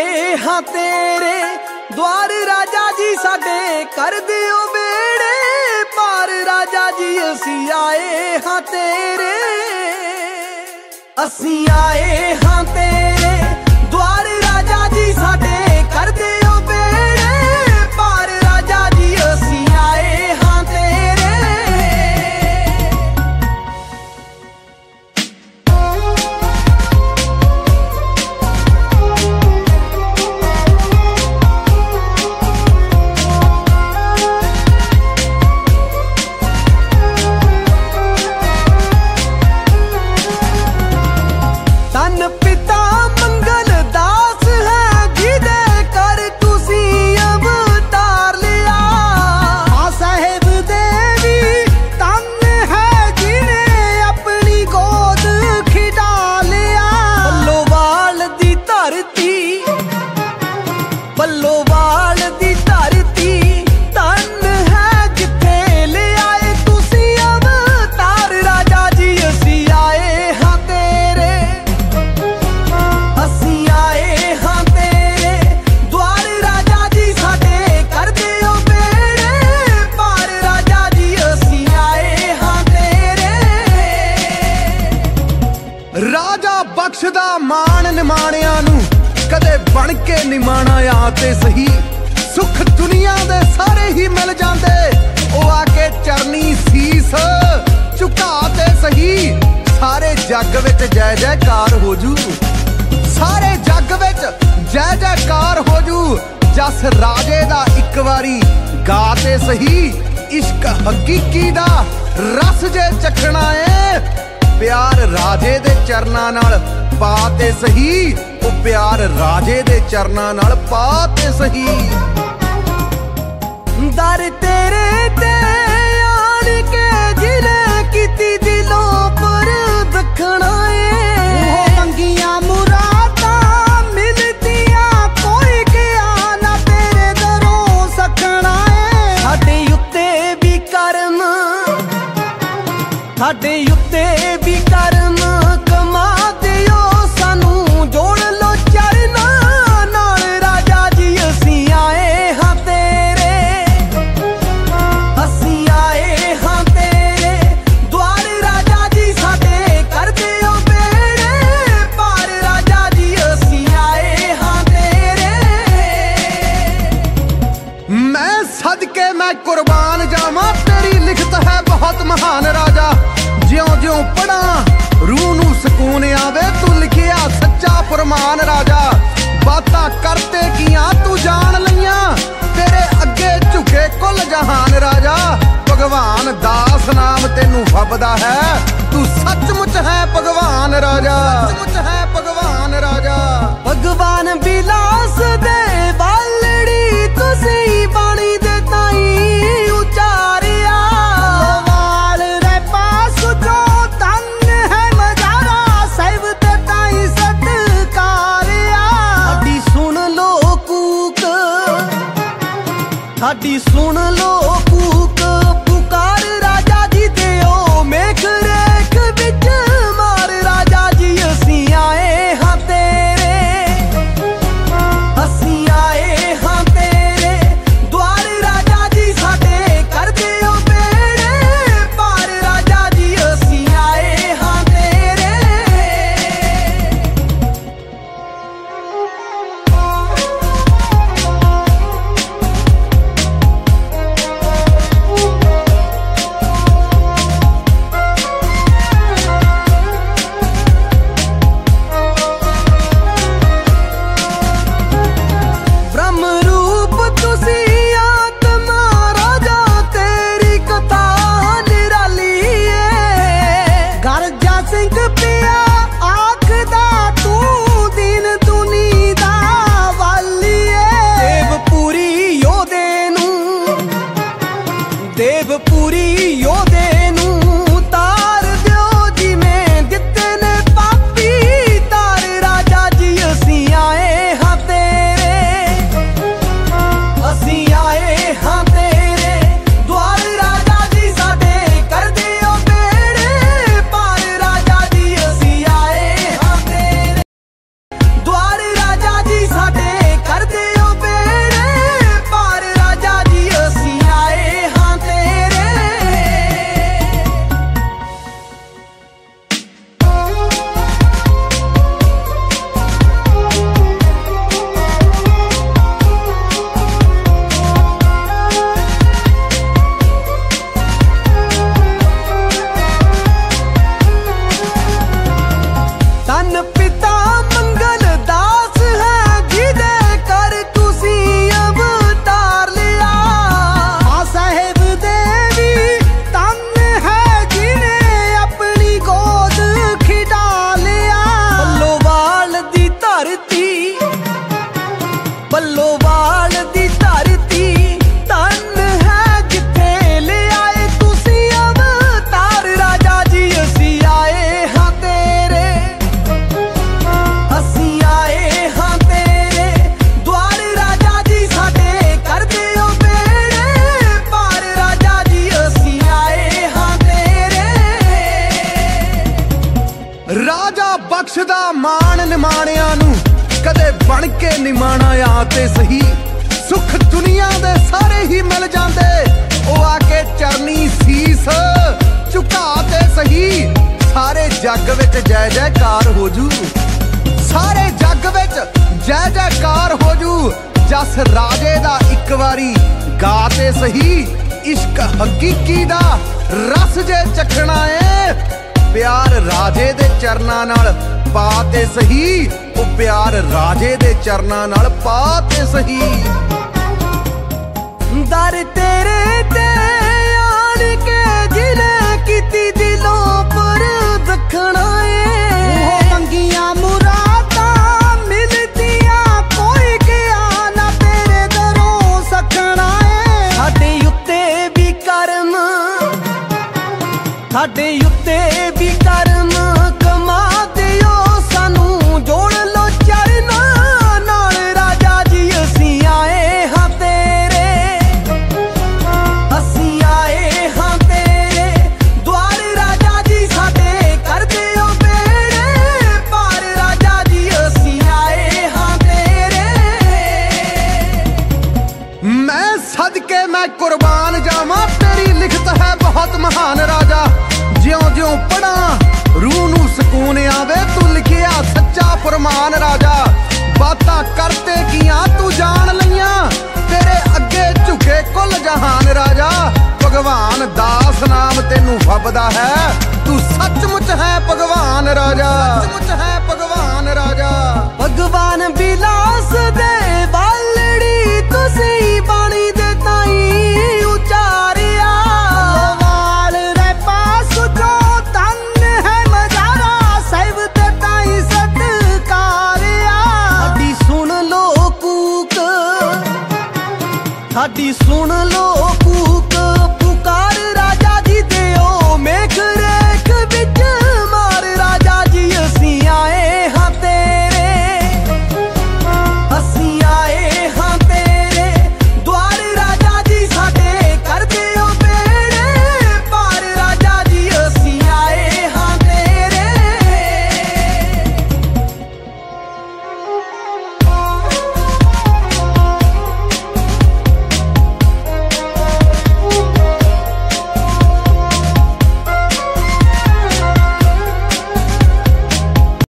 आए हाँ तेरे द्वार राजा जी साडे कर दियो बेड़े पार राजा जी। असी आए हाँ तेरे, असी आए हाँ तेरे द्वार राजा जी साडे कर दियो बेड़े पार राजा जी। असी आए हाँ तेरे। तन पिता मंगल दास है जिदे कर तुसी अवतार लिया। साहेब देवी तन है जिन्हें अपनी गोद खिडा लिया। बल्लोवाल दी धरती, बल्लोवाल दी धरती तन है जिथे ले आए तुसी अवतार राजा जी। असी आए हाँ तेरे, असी आए हाँ तेरे द्वार राजा जी साडे कर दियो बेड़े पार राजा जी। असी आए हाँ तेरे। राजा बख्शदा मान निमाणिया नू कदे बन के निमाणा आ ते सही। सुख दुनिया दे सारे ही मिल जांदे ओ आके चरनी सीस झुका ते सही। सारे जग विच जय जयकार हो जू, सारे जग विच जय जयकार हो जू। जस राजे दा इक वारी गा ते सही। इश्क हकीकी दा रस जे चखना है प्यार राजे दे चरनां नाल पा ते सही। ओ प्यार राजे दे चरनां नाल पा ते सही। दर तेरे ते आन के जिन्हें कीती दिलों पर दखना है। मंगियां मुरादां मिलदियां कोई गया ना तेरे दरों सकना है। साडे उत्ते भी कर्म, साडे उत्ते भी कर्म कमा दियो सानू जोड़ लो चरना नाल राजा जी। असी आए हाँ तेरे, असी आए हाँ तेरे द्वार राजा जी साडे कर दियो बेड़े पार राजा जी। असी आए हाँ तेरे। मैं सदके मैं कुर्बान जावां तेरी लिखत है बहुत महान राजा। ज्यों ज्यों पढ़ा रूह नू सुकून आवे तू लिखिया सच्चा फरमान राजा। बातां करते कियां तू जान लईयां तेरे अगे झुके कुल जहान राजा। भगवान दास नाम तेनू फबदा है तू सचमुच है भगवान राजा, सचमुच है भगवान राजा। भगवान बिलास दे बालड़ी तुसी बाणी दे ताई उचारिया। वाल रे पास जो तन है मजारा साहिब दे ताई सत्कारिया। साडी सुन लो कूक, साडी सुन लो कूक पुकार राजा जी दियो मेघ रेख विच मार राजा जी। असी आए हाँ तेरे, असी आए हाँ तेरे द्वार राजा जी साडे कर दियो बेड़े पार राजा जी। असी आए हाँ तेरे। ब्रह्म रूप तुसी आत्मा राजा तेरी कथा निराली है। गरजा सिंह पिया आखदा तू दीन दुनी दा वाली है। देवपुरी योधे नू, देवपुरी योधे नू तार दियो जिवें दित्ते ने पापी तार राजा जी। असी आए हाँ तेरे, असी आए हाँ तेरे द्वार राजा जी साडे कर दियो बेड़े पार राजा जी। असी आए हाँ तेरे द्वार राजा जी साडे बन के निमाना आ ते सही, सुख दुनिया दे सारे ही मिल जांदे, ओ आके चरनी सीस झुका ते सही। सारे जग विच जय जयकार हो जू, सारे जग विच जय जयकार हो जू। जस राजे दा एक वारी गा ते सही, इश्क हकीकी दा रस जे चखना है, प्यार राजे दे चरनां नाल पा ते सही, ओ प्यार राजे दे चरनां नाल पा ते सही। दर तेरे ते आन के जिन्हें कीती दिलों पर दखना है, वो मंगियां मुरादां मिलदियां कोई गया ना तेरे दरों सकना है। साडे उत्ते भी करम, साडे उत्ते भी करम कमा दियो सानू, जोड़ लो चरना नाल राजा जी। असीं आए हां तेरे, असीं आए हां तेरे द्वार राजा जी, साडे कर दियो बेड़े पार राजा जी। असीं आए हां तेरे। मैं सदके मैं कुर्बान जावां, तेरी लिखत है बहुत महान राजा। ज्यों ज्यों पढ़ा रूह नूं सकून आवे, तू लिखिया सच्चा फरमान राजा। बातां करते कियां तू जान लईयां, तेरे अगे झुके कुल जहान राजा। भगवान दास नाम तेनू फबदा है, तू सचमुच है भगवान राजा।